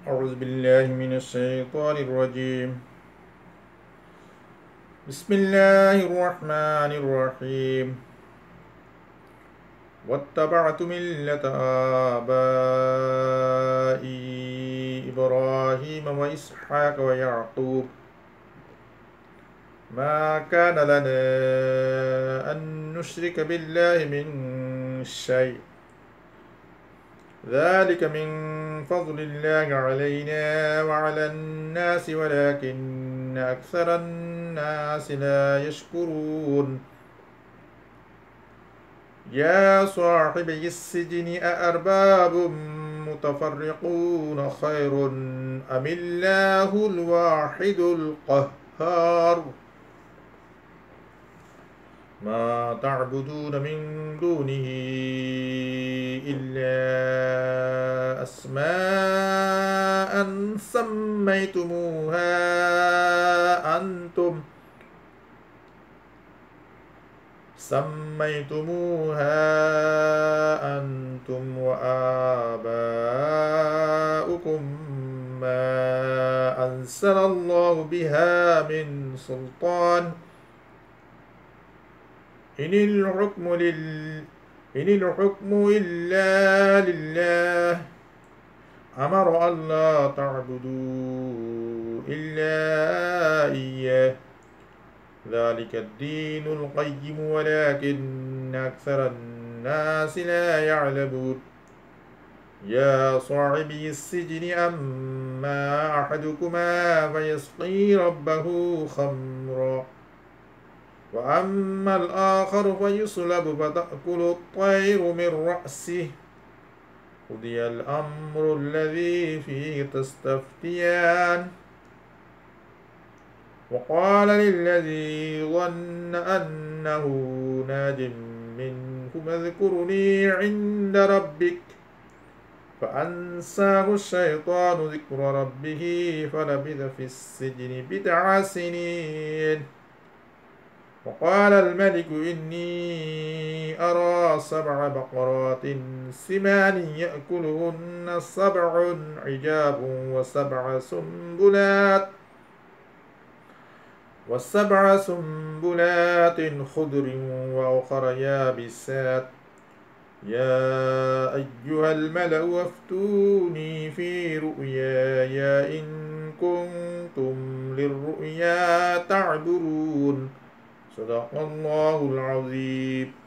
أعوذ بالله من الشيطان الرجيم. بسم الله الرحمن الرحيم. واتبعت ملة آبائي إبراهيم وإسحاق ويعقوب ما كان لنا أن نشرك بالله من شيء ذلك من فضل الله علينا وعلى الناس ولكن أكثر الناس لا يشكرون. يا صاحبي السجن أأرباب متفرقون خير أم الله الواحد القهار. ما تعبدون من دونه إلا أسماء سميتموها أنتم وآباؤكم ما أنزل الله بها من سلطان إن الحكم إلا لله أمر ألا تعبدوا إلا إياه ذلك الدين القيم ولكن أكثر الناس لا يعلمون. يا صاحبي السجن أما أحدكما فيسقي ربه خمرا وأما الآخر فيصلب فتأكل الطير من رأسه قضي الأمر الذي فيه تستفتيان. وقال للذي ظن أنه ناج منه اذكرني عند ربك فأنساه الشيطان ذكر ربه فلبث في السجن بضع سنين. وقال الملك إني أرى 7 بقرات سمان يأكلهن 7 عجاب و7 سنبلات خضر وأخر يابسات. يا أيها الملأ أفتوني في رؤياي إن كنتم للرؤيا تعبرون. صدق الله العظيم.